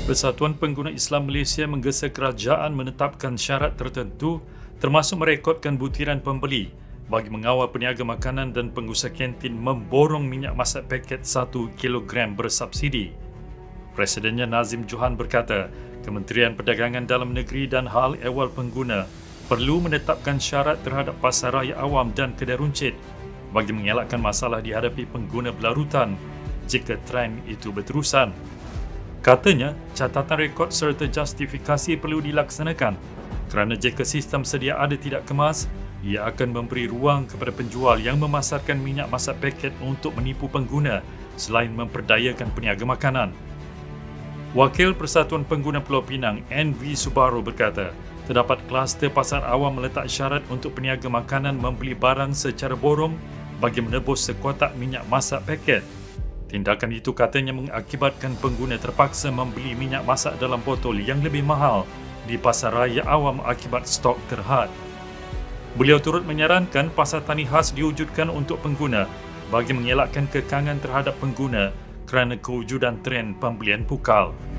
Persatuan Pengguna Islam Malaysia menggesa kerajaan menetapkan syarat tertentu termasuk merekodkan butiran pembeli bagi mengawal peniaga makanan dan pengusaha kantin memborong minyak masak paket 1 kilogram bersubsidi. Presidennya Nazim Johan berkata, Kementerian Perdagangan Dalam Negeri dan Hal Ehwal Pengguna perlu menetapkan syarat terhadap pasaraya awam dan kedai runcit bagi mengelakkan masalah dihadapi pengguna berlarutan jika trend itu berterusan. Katanya, catatan rekod serta justifikasi perlu dilaksanakan kerana jika sistem sedia ada tidak kemas, ia akan memberi ruang kepada penjual yang memasarkan minyak masak paket untuk menipu pengguna selain memperdayakan peniaga makanan. Wakil Persatuan Pengguna Pulau Pinang, NV Subaru berkata, terdapat kluster pasar awam meletak syarat untuk peniaga makanan membeli barang secara borong bagi menebus sekotak minyak masak paket. Tindakan itu katanya mengakibatkan pengguna terpaksa membeli minyak masak dalam botol yang lebih mahal di pasaraya awam akibat stok terhad. Beliau turut menyarankan pasar tani khas diwujudkan untuk pengguna bagi mengelakkan kekangan terhadap pengguna kerana kewujudan tren pembelian pukal.